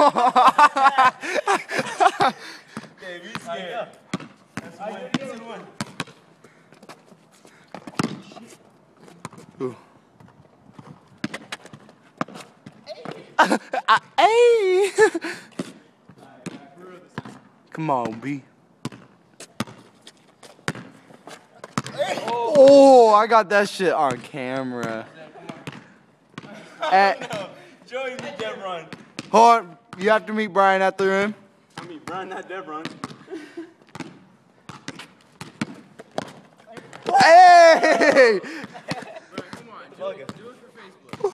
be scared. That's one. Ooh. Hey! Come on, B. Oh, I got that shit on camera. No. Joey beat Devron. Hold on, you have to meet Brian at the rim. I mean, Brian, not Devron. Hey! Come on, Joey.